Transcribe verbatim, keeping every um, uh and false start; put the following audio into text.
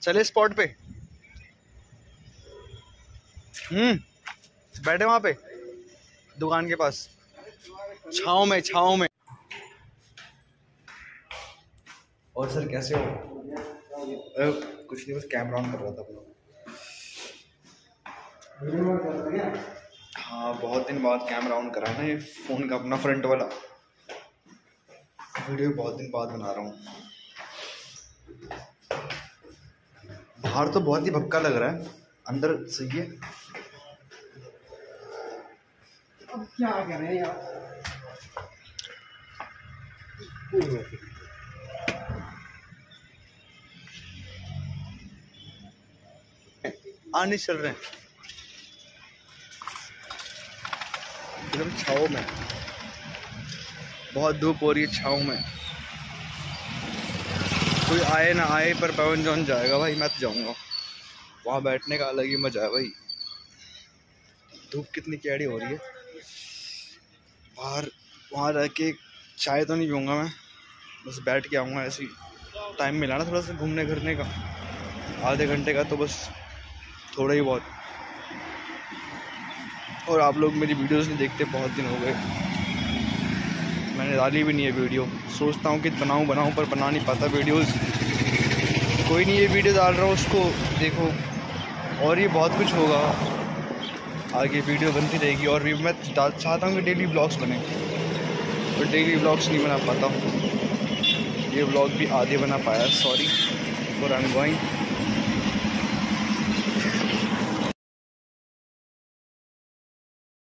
चले स्पॉट पे। हम्म बैठे वहां पे दुकान के पास, छाँव में छाँव में। और सर कैसे हो? ए, कुछ नहीं, बस कैमरा ऑन कर रहा था अपना। हाँ बहुत दिन बाद कैमरा ऑन करा ना, ये फ़ोन का अपना फ्रंट वाला। वीडियो बहुत दिन बाद बना रहा हूँ। बाहर तो बहुत ही भक्का लग रहा है, अंदर सही है। अब क्या करें यार, आने चल रहे हैं एकदम छाँव में, बहुत धूप हो रही है छाँव में। कोई आए ना आए पर पवन जॉन जाएगा भाई, मैं तो जाऊंगा। वहाँ बैठने का अलग ही मजा है भाई। धूप कितनी कैडी हो रही है बाहर। वहाँ रह के चाय तो नहीं पीऊँगा मैं, बस बैठ के आऊँगा ऐसे ही। टाइम मिला ना थोड़ा सा घूमने फिरने का, आधे घंटे का, तो बस थोड़ा ही बहुत। और आप लोग मेरी वीडियोस नहीं देखते, बहुत दिन हो गए, मैंने डाली भी नहीं है वीडियो। सोचता हूँ कि बनाऊँ बनाऊँ पर बना नहीं पाता वीडियोस। कोई नहीं, ये वीडियो डाल रहा हूँ उसको देखो, और ये बहुत कुछ होगा आगे, वीडियो बनती रहेगी। और भी मैं चाहता हूँ कि डेली ब्लॉग्स बने, पर डेली ब्लॉग्स नहीं बना पाता हूँ। ये ब्लॉग भी आधे बना पाया, sorry for I am going.